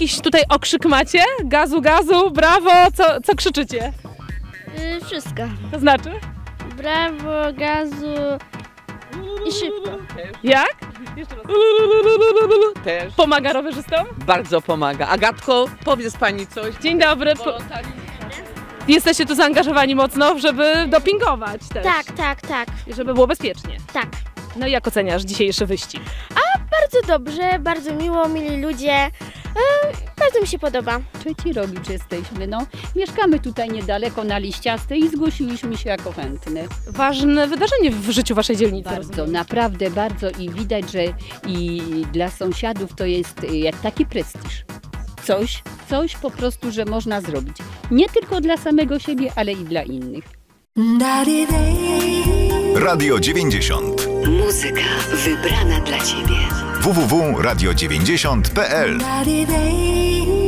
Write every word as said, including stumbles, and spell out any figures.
Jakiś tutaj okrzyk macie? Gazu, gazu, brawo, co, co krzyczycie? Yy, wszystko. To znaczy? Brawo, gazu i szybko. Jak? Jeszcze raz. Też Pomaga rowerzystom? bardzo pomaga. Agatko, powiedz pani coś. Dzień dobry. Po... Jesteście tu zaangażowani mocno, żeby dopingować też. Tak, tak, tak, I żeby było bezpiecznie. tak. No i jak oceniasz dzisiejszy wyścig? Bardzo dobrze, bardzo miło, mili ludzie. Yy, bardzo mi się podoba. Trzeci rok już jesteśmy, no. Mieszkamy tutaj niedaleko na Liściastej i zgłosiliśmy się jako chętne. Ważne wydarzenie w życiu waszej dzielnicy. Bardzo, rozumiem. naprawdę bardzo i widać, że i dla sąsiadów to jest y, jak taki prestiż. Coś, coś po prostu, że można zrobić. Nie tylko dla samego siebie, ale i dla innych. Radio dziewięćdziesiąt. Muzyka wybrana dla Ciebie. w w w kropka radio dziewięćdziesiąt kropka p l